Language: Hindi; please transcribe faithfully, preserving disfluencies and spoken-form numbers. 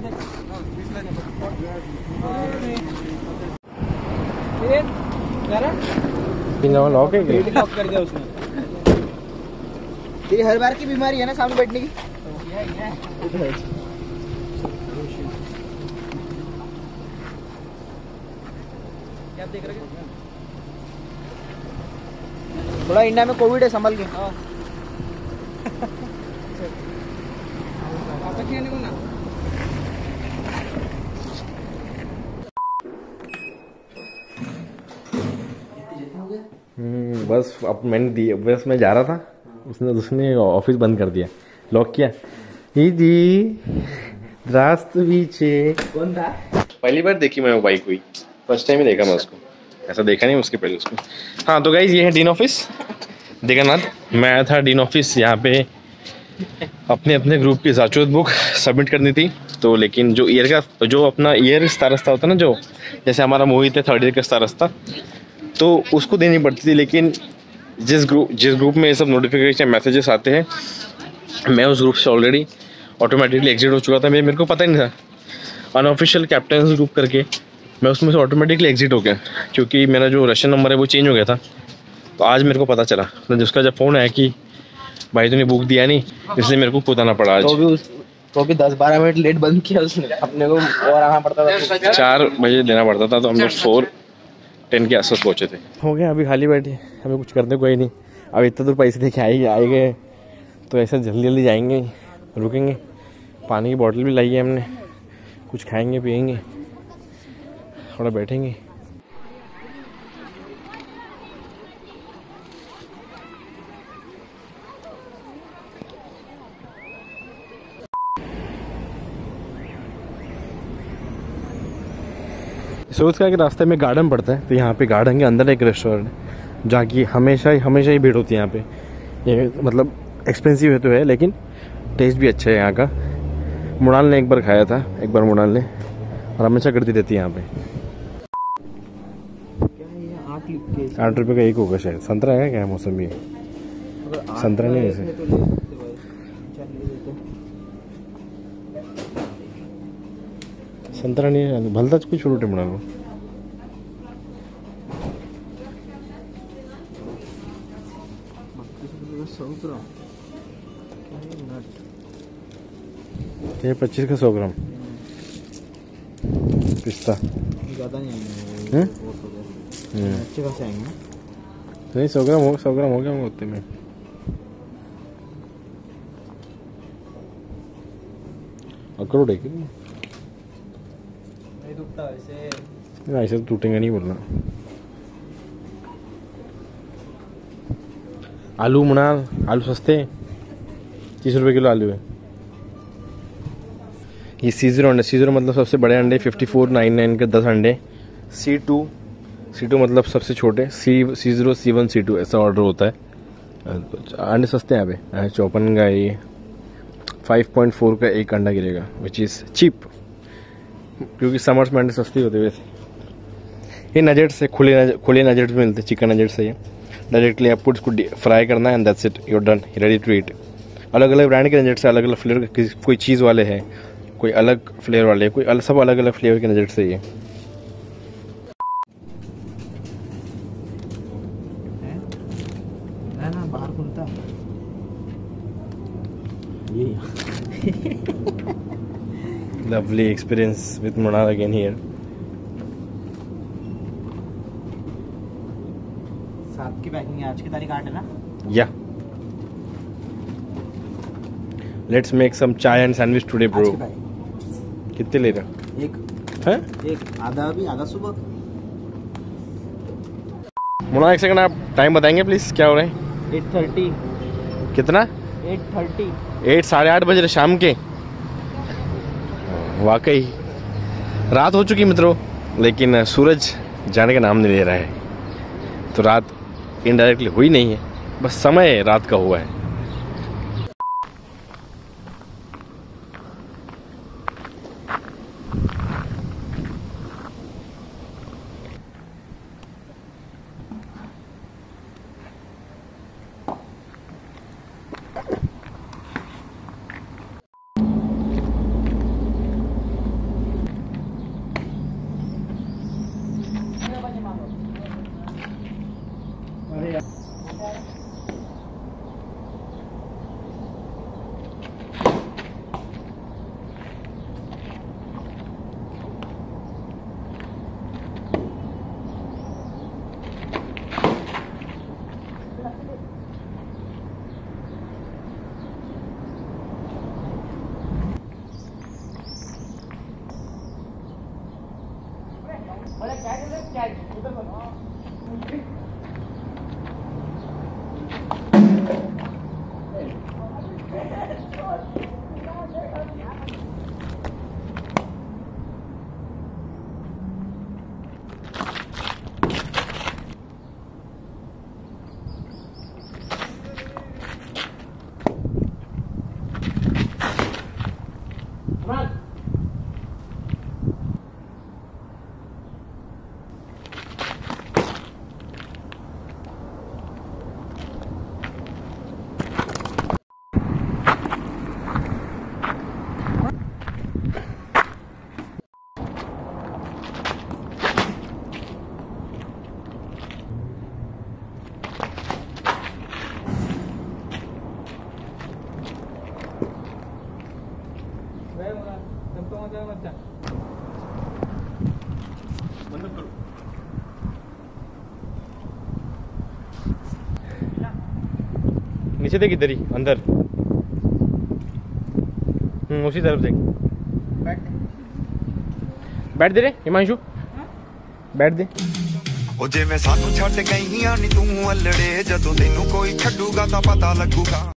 लॉक है लॉक कर दिया उसने। तेरी हर बार की बीमारी है ना सामने बैठने की। क्या देख रहे हो? थोड़ा इंडिया में कोविड है, संभल के। हम्म बस अब मैंने दी, बस मैं जा रहा था, उसने उसने ऑफिस बंद कर दिया, लॉक किया। जी रास्त पीछे कौन था? पहली बार देखी मैं वो बाइक हुई, फर्स्ट टाइम ही देखा मैं उसको, ऐसा देखा नहीं उसके पहले उसको। हाँ तो गाइज ये है डीन ऑफिस देगानाथ। मैं आया था डीन ऑफिस यहाँ पे अपने अपने ग्रुप की जाचुत बुक सबमिट करनी थी, तो लेकिन जो ईयर का जो अपना ईयर स्टारस्ता होता है ना, जो जैसे हमारा मोहित है थर्ड ईयर का स्टारस्ता, तो उसको देनी पड़ती थी। लेकिन जिस ग्रुप जिस ग्रुप में ये सब नोटिफिकेशन मैसेजेस आते हैं, मैं उस ग्रुप से ऑलरेडी ऑटोमेटिकली एग्जिट हो चुका था। मैं मेरे को पता ही नहीं था, अनऑफिशियल कैप्टन ग्रुप करके मैं उसमें से ऑटोमेटिकली एग्जिट हो गया, क्योंकि मेरा जो रशियन नंबर है वो चेंज हो गया था। तो आज मेरे को पता चला, तो जिसका जब फ़ोन आया कि भाई तूने बुक दिया नहीं, इसलिए मेरे को खुद आना पड़ा आज। तो भी उस तो भी दस बारह मिनट लेट बंद किया उसने, अपने को और आना पड़ता था। चार बजे देना पड़ता था, तो हम लोग फोर टेन के आसपास पहुँचे थे। हो गया अभी खाली बैठे, हमें कुछ करने कोई नहीं। अब इतना दूर पैसे देके आए आए गए, तो ऐसा जल्दी जल्दी जाएंगे, रुकेंगे। पानी की बोतल भी लाई है हमने, कुछ खाएंगे पिएंगे, थोड़ा बैठेंगे। सोच का कि रास्ते में गार्डन पड़ता है, तो यहाँ पे गार्डन के अंदर एक रेस्टोरेंट है जहाँ की हमेशा ही हमेशा ही भीड़ होती है यहाँ पे। ये मतलब एक्सपेंसिव है तो है, लेकिन टेस्ट भी अच्छा है यहाँ का। मुनाल ने एक बार खाया था, एक बार मुनाल ने, और हमेशा करती रहती है यहाँ पे। आठ रुपये का एक होगा शायद। संतरा है क्या? मौसमी संतरा नहीं है, संतरा नहीं है, भलता कुछ छोटे मुनाल को। ये पच्चीस का सौ ग्राम पिस्ता ज़्यादा नहीं आएंगे, अच्छे खासे आएंगे। नहीं सौ ग्राम हो सौ ग्राम हो गया होगा उतने में। अखरोट है कि ऐसे ऐसे तो टूटेंगे नहीं बोलना। आलू मुनाल, आलू सस्ते, तीस रुपए किलो आलू है। ये सी जीरो अंडे, सी जीरो मतलब सबसे बड़े अंडे, फिफ्टी फोर नाइन नाइन के दस अंडे। सी टू सी टू मतलब सबसे छोटे, C C zero C one C two ऐसा ऑर्डर होता है। अंडे सस्ते हैं यहाँ पे। चौपन का ये फाइव पॉइंट फोर का एक अंडा गिरेगा, विच इज़ चीप, क्योंकि समर्स में अंडे सस्ते होते वैसे। ये नजेट से खुले खुले नजेट भी मिलते, चिकन नजेट से। ये डायरेक्टली आपको इसको फ्राई करना है and that's it, you are done, ready to eat. अलग अलग ब्रांड के नजेट से अलग अलग फ्लेवर, कोई चीज़ वाले हैं, कोई अलग फ्लेवर वाले, कोई अलग, सब अलग अलग फ्लेवर के नजेट से ये। ना ना बाहर खुलता Lovely experience with Munal again here. सात की पैकिंग है, आज की तारीख आठ है ना? Yeah. Let's make some chai and sandwich today, bro. कितने ले रहा? एक हैं? एक आधा अभी, आधा सुबह। मुन्ना एक सेकंड, आप टाइम बताएंगे प्लीज, क्या हो रहा है? Eight thirty. कितना? Eight thirty. एट साढ़े आठ बज रहे शाम के। वाकई रात हो चुकी मित्रों, लेकिन सूरज जाने का नाम नहीं ले रहा है, तो रात इनडायरेक्टली हुई नहीं है, बस समय रात का हुआ है। नीचे देख, इधर ही अंदर। हम्म उसी तरफ देख। बैठ दे रे हिमांशु, बैठ दे। ओ जे मैं सानू छड्ड गईयां नी तू अल्लड़े, जदों तैनू कोई छड्डूगा तां पता लगूगा।